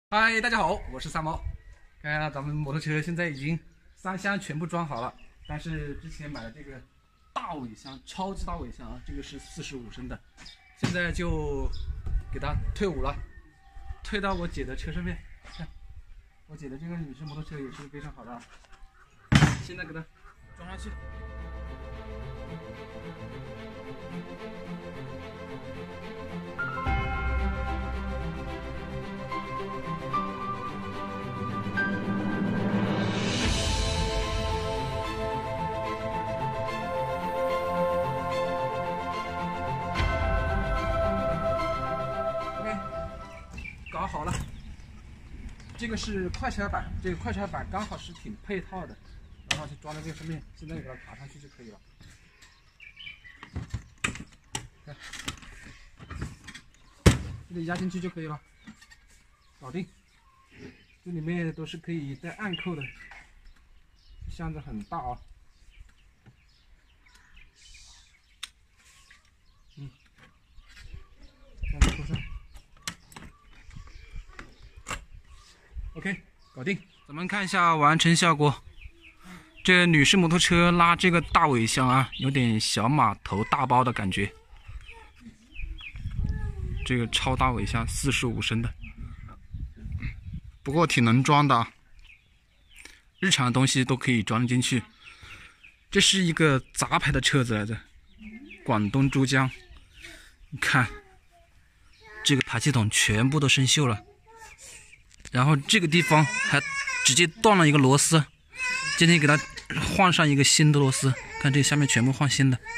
嗨，大家好，我是三毛。看看咱们摩托车现在已经3箱全部装好了，但是之前买的这个大尾箱，超级大尾箱啊，这个是45升的，现在就给它退伍了，退到我姐的车上面。看，我姐的这个女士摩托车也是非常好的，现在给它装上去。搞好了，这个是快拆板，这个快拆板刚好是挺配套的，然后就装在这上面，现在给它卡上去就可以了。看，这里压进去就可以了，搞定。这里面都是可以带暗扣的，箱子很大啊。这样子扣上。OK， 搞定。咱们看一下完成效果。这女士摩托车拉这个大尾箱啊，有点小码头大包的感觉。这个超大尾箱45升的，不过挺能装的啊，日常的东西都可以装进去。这是一个杂牌的车子来着，广东珠江。你看，这个排气筒全部都生锈了。然后这个地方还直接断了一个螺丝，今天给它换上一个新的螺丝，看这下面全部换新的。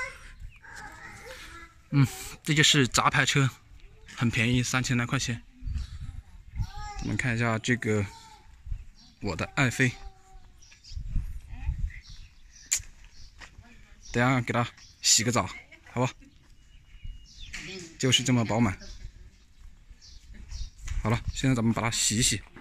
这就是杂牌车，很便宜，3000来块钱。我们看一下这个我的爱妃，等下给它洗个澡，好吧？就是这么饱满。好了，现在咱们把它洗一洗。